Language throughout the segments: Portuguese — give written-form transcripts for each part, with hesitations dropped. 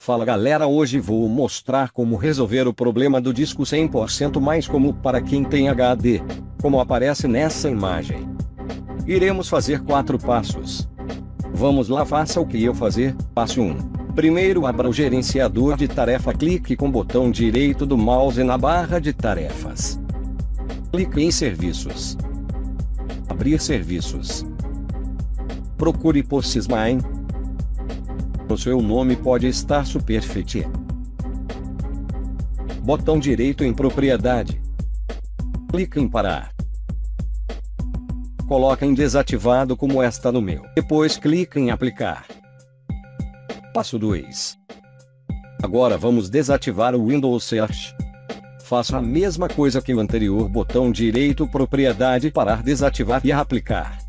Fala galera, hoje vou mostrar como resolver o problema do disco 100% mais comum para quem tem HD, como aparece nessa imagem. Iremos fazer 4 passos. Vamos lá, faça o que eu fazer. Passo 1. Primeiro, abra o gerenciador de tarefa, clique com o botão direito do mouse na barra de tarefas. Clique em serviços. Abrir serviços. Procure por Sysmine. O seu nome pode estar Superfit. Botão direito em propriedade. Clique em parar. Coloque em desativado como está no meu. Depois clique em aplicar. Passo 2. Agora vamos desativar o Windows Search. Faça a mesma coisa que o anterior, botão direito propriedade, parar, desativar e aplicar.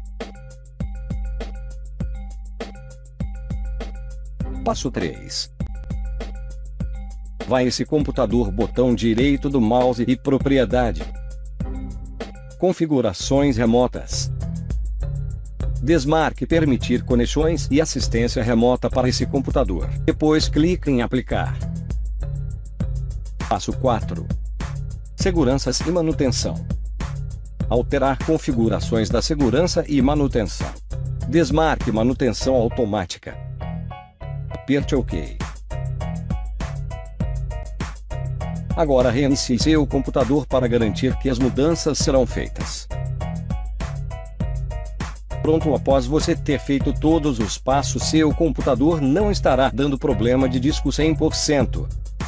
Passo 3. Vai esse computador, botão direito do mouse e propriedade. Configurações remotas. Desmarque permitir conexões e assistência remota para esse computador. Depois clique em aplicar. Passo 4. Seguranças e manutenção. Alterar configurações da segurança e manutenção. Desmarque manutenção automática. Aperte OK. Agora reinicie seu computador para garantir que as mudanças serão feitas. Pronto, após você ter feito todos os passos, seu computador não estará dando problema de disco 100%.